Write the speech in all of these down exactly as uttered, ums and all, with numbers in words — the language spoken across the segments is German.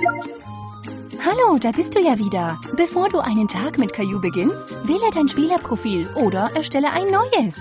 Hallo, da bist du ja wieder. Bevor du einen Tag mit Caillou beginnst, wähle dein Spielerprofil oder erstelle ein neues.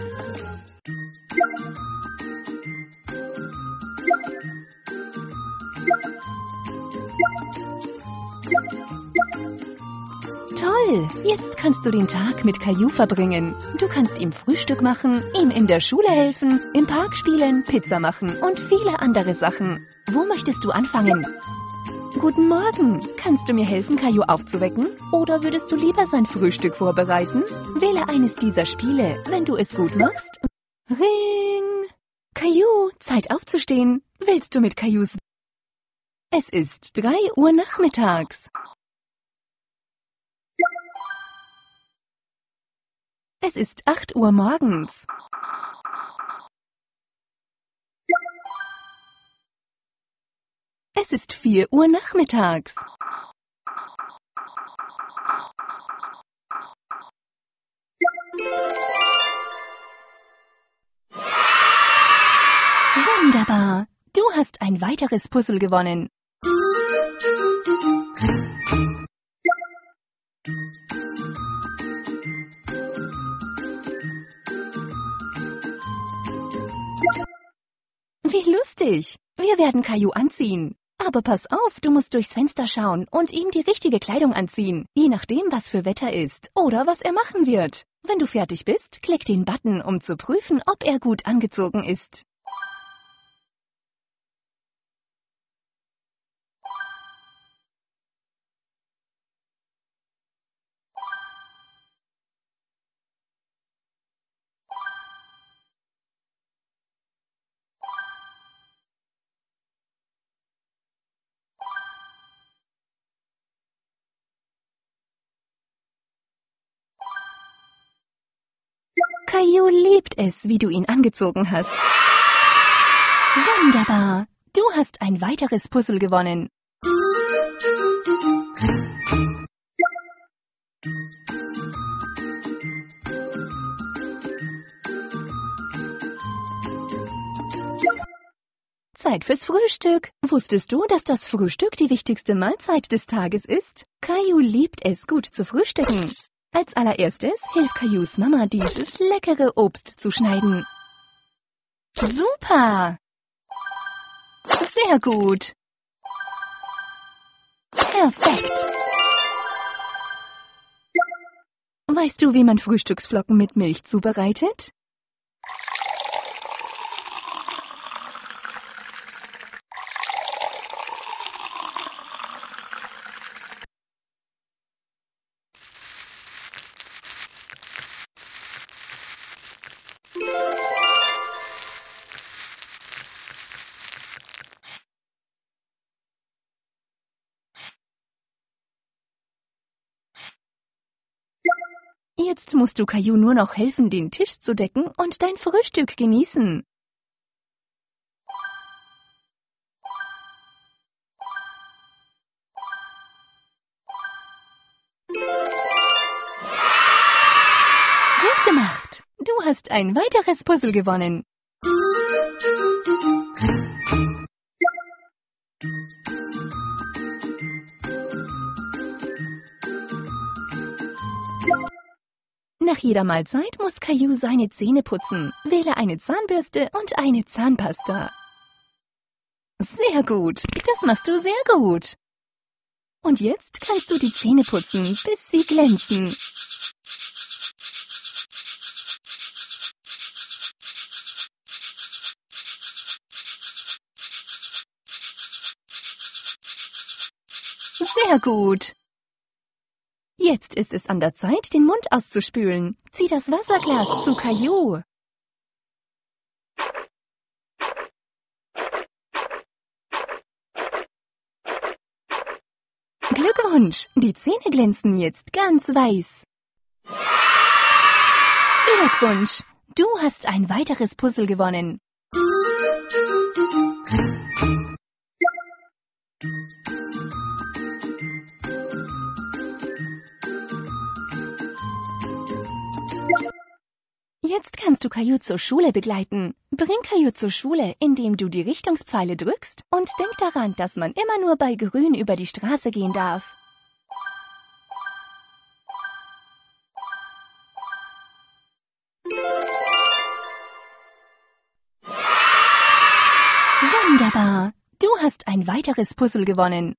Toll! Jetzt kannst du den Tag mit Caillou verbringen. Du kannst ihm Frühstück machen, ihm in der Schule helfen, im Park spielen, Pizza machen und viele andere Sachen. Wo möchtest du anfangen? Guten Morgen! Kannst du mir helfen, Caillou aufzuwecken? Oder würdest du lieber sein Frühstück vorbereiten? Wähle eines dieser Spiele, wenn du es gut machst. Ring! Caillou, Zeit aufzustehen. Willst du mit Caillous... Es ist drei Uhr nachmittags. Es ist acht Uhr morgens. Es ist vier Uhr nachmittags. Wunderbar! Du hast ein weiteres Puzzle gewonnen. Wie lustig! Wir werden Caillou anziehen. Aber pass auf, du musst durchs Fenster schauen und ihm die richtige Kleidung anziehen, je nachdem, was für Wetter ist oder was er machen wird. Wenn du fertig bist, klick den Button, um zu prüfen, ob er gut angezogen ist. Caillou liebt es, wie du ihn angezogen hast. Wunderbar! Du hast ein weiteres Puzzle gewonnen. Zeit fürs Frühstück. Wusstest du, dass das Frühstück die wichtigste Mahlzeit des Tages ist? Caillou liebt es, gut zu frühstücken. Als allererstes hilft Caillous Mama, dieses leckere Obst zu schneiden. Super! Sehr gut! Perfekt! Weißt du, wie man Frühstücksflocken mit Milch zubereitet? Jetzt musst du Caillou nur noch helfen, den Tisch zu decken und dein Frühstück genießen. Gut gemacht! Du hast ein weiteres Puzzle gewonnen. Nach jeder Mahlzeit muss Caillou seine Zähne putzen. Wähle eine Zahnbürste und eine Zahnpasta. Sehr gut, das machst du sehr gut. Und jetzt kannst du die Zähne putzen, bis sie glänzen. Sehr gut. Jetzt ist es an der Zeit, den Mund auszuspülen. Zieh das Wasserglas zu Caillou. Glückwunsch! Die Zähne glänzen jetzt ganz weiß. Glückwunsch! Du hast ein weiteres Puzzle gewonnen. Jetzt kannst du Caillou zur Schule begleiten. Bring Caillou zur Schule, indem du die Richtungspfeile drückst und denk daran, dass man immer nur bei Grün über die Straße gehen darf. Wunderbar! Du hast ein weiteres Puzzle gewonnen.